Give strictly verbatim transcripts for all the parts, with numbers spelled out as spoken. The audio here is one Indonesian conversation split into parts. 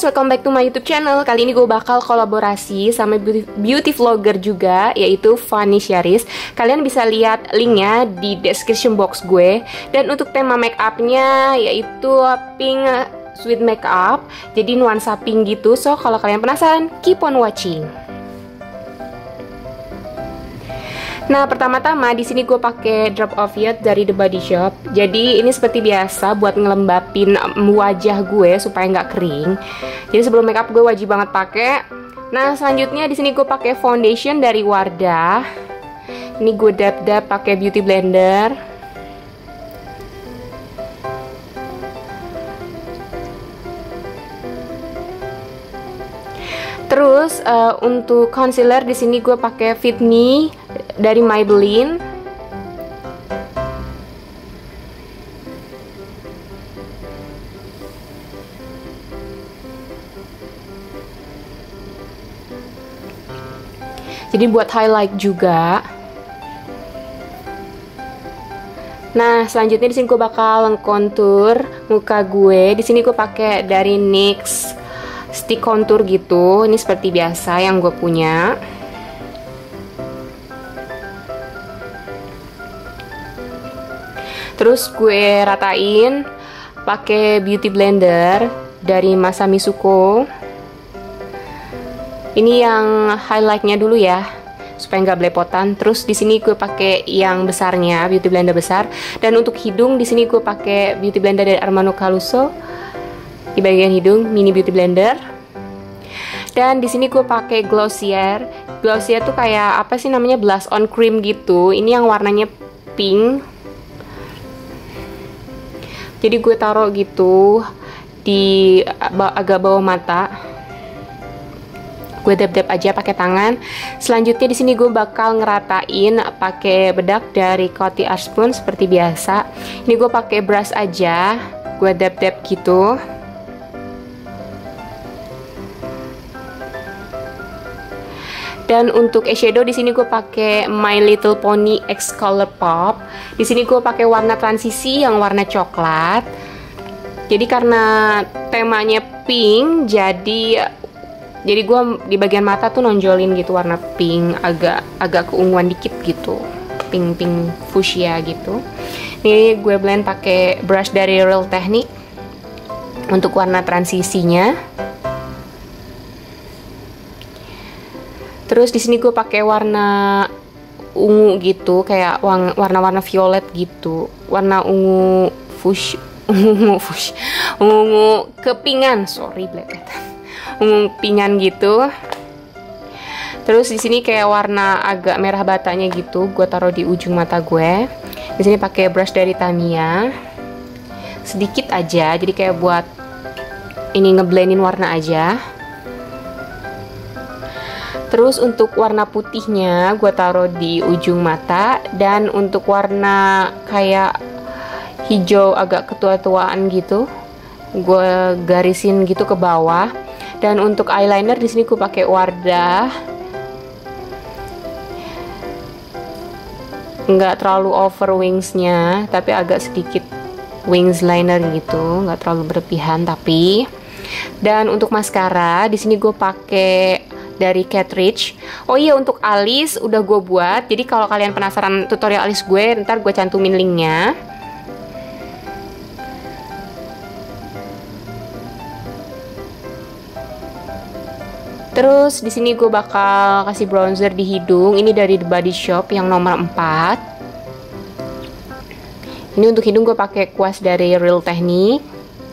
guys, welcome back to my YouTube channel. Kali ini gue bakal kolaborasi sama beauty, beauty vlogger juga, yaitu Fanny Syaris. Kalian bisa lihat linknya di description box gue. Dan untuk tema make upnya yaitu pink sweet makeup, jadi nuansa pink gitu. So kalau kalian penasaran, keep on watching. Nah, pertama-tama di sini gue pakai Drop of Youth dari The Body Shop. Jadi ini seperti biasa buat ngelembapin wajah gue supaya nggak kering. Jadi sebelum makeup gue wajib banget pakai. Nah, selanjutnya di sini gue pakai foundation dari Wardah. Ini gue dab-dab pakai beauty blender. Terus uh, untuk concealer di sini gue pakai Fit Me dari Maybelline. Jadi buat highlight juga. Nah, selanjutnya di sini gue bakal contour muka gue. Di sini gue pakai dari N Y X stick contour gitu. Ini seperti biasa yang gue punya. Terus gue ratain pakai beauty blender dari Masami Suko. Ini yang highlightnya dulu ya, supaya nggak belepotan. Terus di sini gue pakai yang besarnya, beauty blender besar. Dan untuk hidung di sini gue pakai beauty blender dari Armano Caruso. Di bagian hidung mini beauty blender. Dan di sini gue pakai Glossier. Glossier tuh kayak apa sih namanya, blush on cream gitu. Ini yang warnanya pink. Jadi gue taruh gitu di agak bawah mata. Gue dab-dab aja pakai tangan. Selanjutnya di sini gue bakal ngeratain pakai bedak dari Coty Art Spoon seperti biasa. Ini gue pakai brush aja. Gue dab-dab gitu. Dan untuk eyeshadow di sini gue pakai My Little Pony X Colourpop. Di sini gue pakai warna transisi yang warna coklat. Jadi karena temanya pink, jadi jadi gue di bagian mata tuh nonjolin gitu warna pink, agak agak keunguan dikit gitu, pink pink fuchsia gitu. Ini gue blend pakai brush dari Real Technique untuk warna transisinya. Terus di sini gue pakai warna ungu gitu, kayak warna-warna violet gitu, warna ungu fush, ungu fush, ungu kepingan, sorry blepetan, ungu pingan gitu. Terus di sini kayak warna agak merah batanya gitu, gue taruh di ujung mata gue. Di sini pakai brush dari Tamiya, sedikit aja, jadi kayak buat ini ngeblendin warna aja. Terus untuk warna putihnya gue taruh di ujung mata. Dan untuk warna kayak hijau agak ketua-tuaan gitu, gue garisin gitu ke bawah. Dan untuk eyeliner di sini gue pakai Wardah. Nggak terlalu over wingsnya, tapi agak sedikit wings liner gitu, nggak terlalu berlebihan tapi. Dan untuk maskara di sini gue pakai dari Catrice. Oh iya, untuk alis udah gue buat. Jadi kalau kalian penasaran tutorial alis gue, ntar gue cantumin linknya. Terus di sini gue bakal kasih bronzer di hidung. Ini dari The Body Shop yang nomor empat. Ini untuk hidung gue pakai kuas dari Real Technique.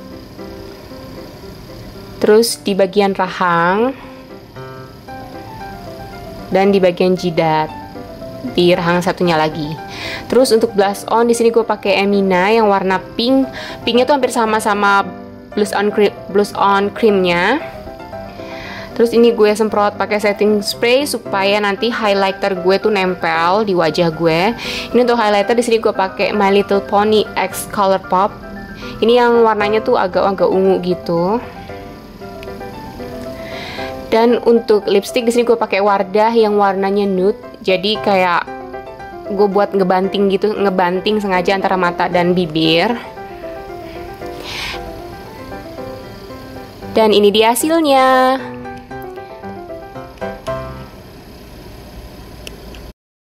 Terus di bagian rahang dan di bagian jidat, di rahang satunya lagi. Terus untuk blush on di sini gue pakai Emina yang warna pink. Pinknya tuh hampir sama-sama blush on cream, blush on creamnya. Terus ini gue semprot pakai setting spray supaya nanti highlighter gue tuh nempel di wajah gue. Ini untuk highlighter di sini gue pakai My Little Pony X Colourpop. Ini yang warnanya tuh agak-agak ungu gitu. Dan untuk lipstick di sini gue pakai Wardah yang warnanya nude. Jadi kayak gue buat ngebanting gitu, ngebanting sengaja antara mata dan bibir. Dan ini dia hasilnya.